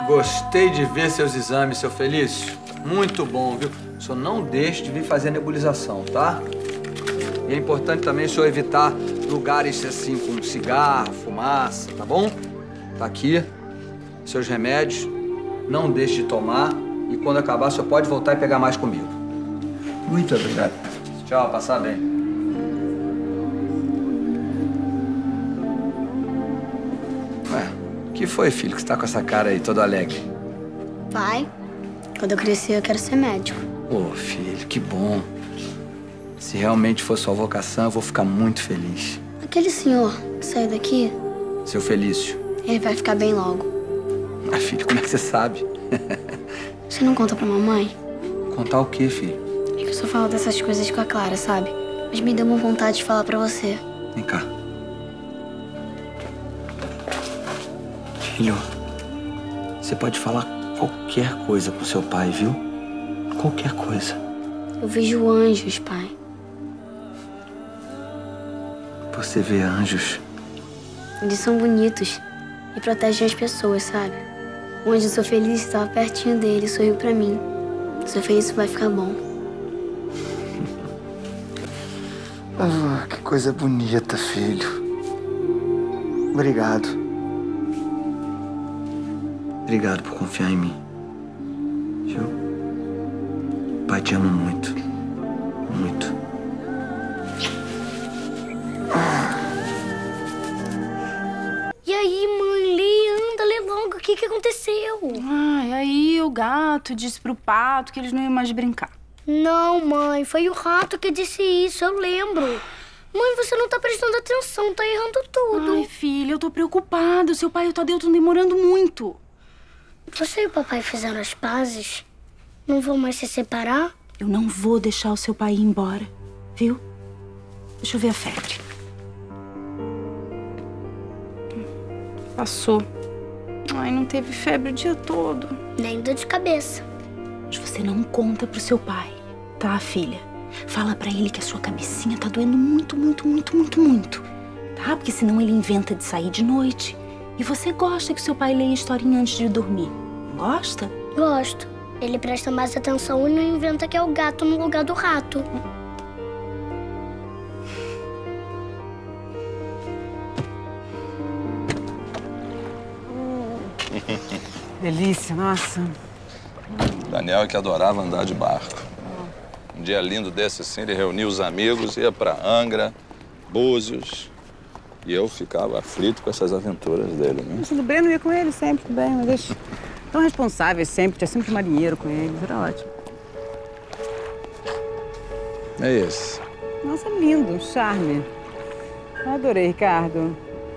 Gostei de ver seus exames, seu Felício. Muito bom, viu? O senhor não deixe de vir fazer a nebulização, tá? E é importante também o senhor evitar lugares assim com cigarro, fumaça, tá bom? Tá aqui, seus remédios. Não deixe de tomar. E quando acabar, o senhor pode voltar e pegar mais comigo. Muito obrigado. Tchau, passar bem. Ué, o que foi, filho, que você tá com essa cara aí, todo alegre? Pai, quando eu crescer, eu quero ser médico. Ô, filho, que bom. Se realmente for sua vocação, eu vou ficar muito feliz. Aquele senhor que saiu daqui, Seu Felício. ele vai ficar bem logo. Ah, filho, como é que você sabe? Você não conta pra mamãe? Contar o quê, filho? É que eu só falo dessas coisas com a Clara, sabe? Mas me deu uma vontade de falar pra você. Vem cá. Filho, você pode falar qualquer coisa pro seu pai, viu? Qualquer coisa. Eu vejo anjos, pai. Você vê anjos. Eles são bonitos e protegem as pessoas, sabe? O anjo Sou Feliz estava pertinho dele e sorriu pra mim. Sou feliz, vai ficar bom. Ah, que coisa bonita, filho. Obrigado. Obrigado por confiar em mim. Viu? Pai, te amo muito. Muito. E aí, mãe, Lê, anda, lê logo. O que aconteceu? Ai, aí o gato disse pro pato que eles não iam mais brincar. Não, mãe, foi o rato que disse isso, eu lembro. Mãe, você não tá prestando atenção, tá errando tudo. Ai, filha, eu tô preocupada. Seu pai e o Tadeu estão demorando muito. Você e o papai fizeram as pazes? Não vão mais se separar? Eu não vou deixar o seu pai ir embora, viu? Deixa eu ver a febre. Passou. Ai, não teve febre o dia todo. Nem dor de cabeça. Mas você não conta pro seu pai, tá, filha? Fala pra ele que a sua cabecinha tá doendo muito, muito, muito, muito, muito. Tá? Porque senão ele inventa de sair de noite. E você gosta que seu pai leia historinha antes de dormir. Gosta? Gosto. Ele presta mais atenção e não inventa que é o gato no lugar do rato. Delícia, nossa. Daniel é que adorava andar de barco. Um dia lindo desse assim, ele reunia os amigos, ia pra Angra, Búzios. E eu ficava aflito com essas aventuras dele, né? O Breno ia com ele sempre também, mas eles tão responsáveis sempre, tinha sempre marinheiro com eles, era ótimo. É esse. Nossa, lindo, um charme. Eu adorei, Ricardo.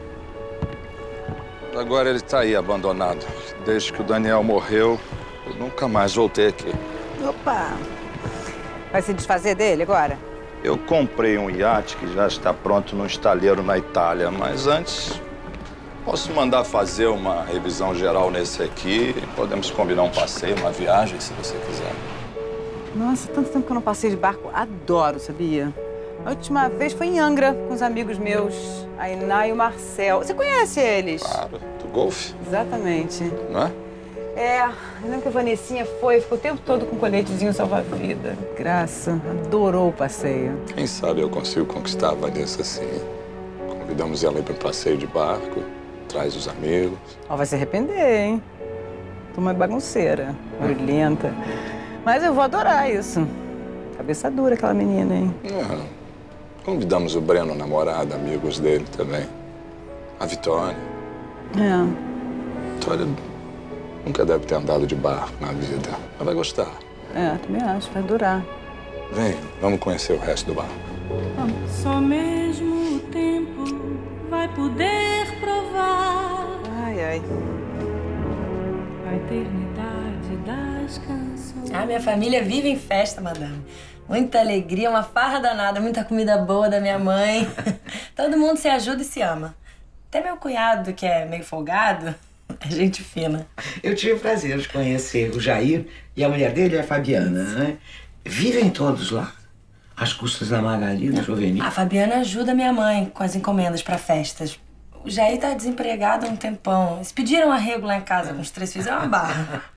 Agora ele tá aí, abandonado. Desde que o Daniel morreu, eu nunca mais voltei aqui. Opa! Vai se desfazer dele agora? Eu comprei um iate que já está pronto no estaleiro na Itália, mas antes posso mandar fazer uma revisão geral nesse aqui. Podemos combinar um passeio, uma viagem, se você quiser. Nossa, tanto tempo que eu não passei de barco. Adoro, sabia? A última vez foi em Angra, com os amigos meus, a Iná e o Marcel. Você conhece eles? Claro, do golfe. Exatamente. Não é? É, eu lembro que a Vanessinha ficou o tempo todo com um coletezinho salva-vida. Graça, adorou o passeio. Quem sabe eu consigo conquistar a Vanessa assim. Convidamos ela aí para um passeio de barco, traz os amigos. Ó, vai se arrepender, hein? Tô uma bagunceira, barulhenta. Mas eu vou adorar isso. Cabeça dura aquela menina, hein? Convidamos o Breno, namorado, amigos dele também. A Vitória. Vitória nunca deve ter andado de barco na vida. Ela vai gostar. Também acho, vai durar. Vem, vamos conhecer o resto do barco. Só mesmo o tempo vai poder provar. Ai, ai. A eternidade das canções. Ah, minha família vive em festa, madame. Muita alegria, uma farra danada, muita comida boa da minha mãe. Todo mundo se ajuda e se ama. Até meu cunhado, que é meio folgado, é gente fina. Eu tive o prazer de conhecer o Jair e a mulher dele, a Fabiana, né? Vivem todos lá, às custas da Magali, da Joveni. A Fabiana ajuda minha mãe com as encomendas para festas. O Jair tá desempregado há um tempão. Eles pediram arrego lá em casa com os 3 filhos. É uma barra.